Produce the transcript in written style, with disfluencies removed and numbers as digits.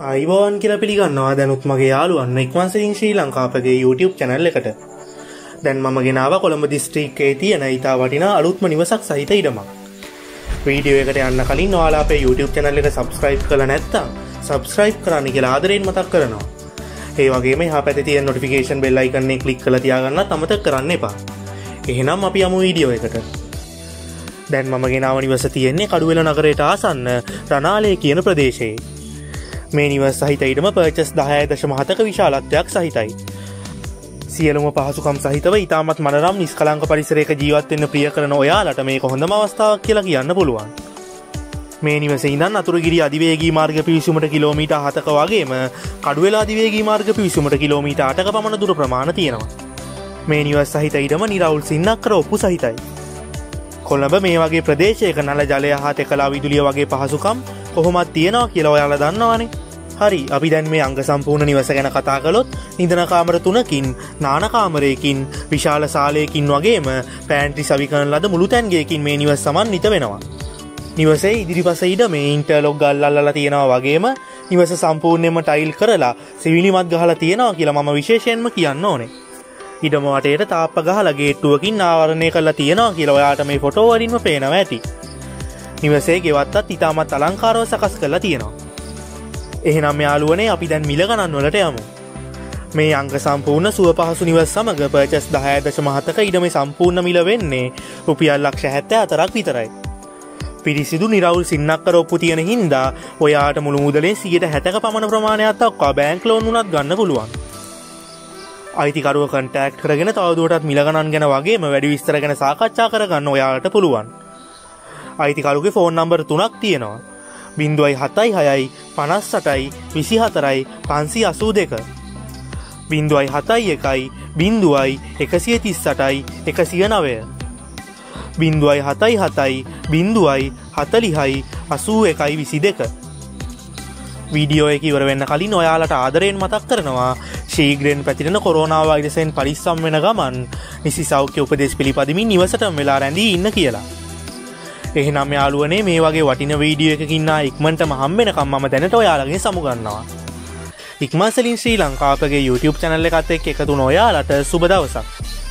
අයිබෝන් කියලා පිළිගන්නවා දැනුත් මගේ යාළුවන් ikman.lk ශ්‍රී ලංකාවේ YouTube channel එකට. දැන් මම ගෙනාව කොළඹ දිස්ත්‍රික්කයේ තියෙන ඊටා වටිනා අලුත්ම නිවසක් සහිත ඉඩමක්. වීඩියෝ එකට යන්න කලින් ඔයාලා අපේ YouTube channel එක subscribe කරලා නැත්නම් subscribe කරන්න කියලා ආදරෙන් මතක් කරනවා. ඒ වගේම එහා පැත්තේ තියෙන notification bell icon එක click කරලා තියාගන්නත් අමතක කරන්න එපා. එහෙනම් අපි යමු වීඩියෝ එකට. දැන් මම ගෙනාව නිවස තියෙන්නේ කඩුවෙල නගරයට ආසන්න රනාලේ කියන ප්‍රදේශයේ. මේ නිවස සහිත ඉඩම පර්චස් 10.7ක විශාලත්වයක් සහිතයි. සියලුම පහසුකම් සහිතව ඉතාමත් මනරම් නිස්කලංක පරිසරයක ජීවත් වෙන්න ප්‍රිය කරන ඔයාලට මේක හොඳම අවස්ථාවක් කියලා කියන්න පුළුවන්. මේ නිවසේ ඉඳන් අතුරුගිරිය අධිවේගී මාර්ග පිවිසුමට කිලෝමීටර් 7ක වගේම කඩුවෙල අධිවේගී මාර්ග පිවිසුමට කිලෝමීටර් 8ක පමණ දුර ප්‍රමාණ තියෙනවා. මේ නිවස සහිත ඉඩම නිරවුල් සින්නක්කර ඔප්පු සහිතයි. කොළඹ මේ වගේ ප්‍රදේශයක නල ජලය හා තෙකලා විදුලිය වගේ පහසුකම් කොහොමත් තියෙනවා කියලා ඔයාලා දන්නවනේ. හරි, අපි දැන් මේ අංග සම්පූර්ණ නිවස ගැන කතා කළොත් නිදන කාමර 3කින්, නාන කාමරයකින්, විශාල සාලයකින් වගේම පෑන්ට්‍රි සවි කරන ලද මුළු තැන්ගයකින් මේ නිවස සමන්විත වෙනවා. නිවසේ ඉදිරිපස ඉඩමේ ඉන්ටර්ලොක් ගල් අල්ලලා තියෙනවා වගේම නිවස සම්පූර්ණයෙන්ම ටයිල් කරලා සිවිලිමත් ගහලා තියෙනවා කියලා මම විශේෂයෙන්ම කියන්න ඕනේ. ඉඩම වටේට තාප්ප ගහලා ගේට්ටුවකින් ආවරණය කරලා තියෙනවා කියලා ඔයාලට මේ ෆොටෝ වලින්ම පේනවා ඇති. නිවසේ ගෙවත්තත් ඉතාමත් අලංකාරව සකස් කරලා තියෙනවා. එහෙනම් යාළුවනේ අපි දැන් මිල ගණන් වලට යමු. මේ අංග සම්පූර්ණ සුව පහසු නිවස සමග පර්චස් 10.7ක ඉඩමේ සම්පූර්ණ මිල වෙන්නේ රුපියල් 74ක් විතරයි. පිරිසිදු නිරවුල් සින්නක්කර ඔප්පු තියෙන හින්දා ඔයාට මුළු මුදලෙන් 70ක පමණ ප්‍රමාණයක් දක්වා බැංක් ලෝන් උනත් ගන්න පුළුවන්. අයිතිකරුව කන්ටැක්ට් කරගෙන තවදුරටත් මිල ගණන් ගැන වගේම වැඩි විස්තර ගැන සාකච්ඡා කරගන්න ඔයාලට පුළුවන්. අයිතිකරුගේ ෆෝන් නම්බර් 3ක් තියෙනවා. 076යි 58යි 24යි 582. 071යි 0යි 138යි 109. 077යි 0යි 40යි 81යි 22. වීඩියෝ එක ඉවර වෙන්න කලින් ඔයාලට ආදරයෙන් මතක් කරනවා ශීඝ්‍රයෙන් පැතිරෙන කොරෝනා වෛරසයෙන් පරිස්සම් වෙන ගමන් නිසි සෞඛ්‍ය උපදෙස් පිළිපදිමින් නිවසටම වෙලා රැඳී ඉන්න කියලා. එහෙනම් යාළුවනේ මේ වගේ වටින වීඩියෝ එකකින් ආ ඉක්මනටම හම්බෙනකම් මම දැනට ඔයාලගෙන් සමුගන්නවා. ikman.lk ශ්‍රී ලංකාවේ YouTube channel එකත් එක්ක එකතු වුණ ඔයාලට සුබ දවසක්.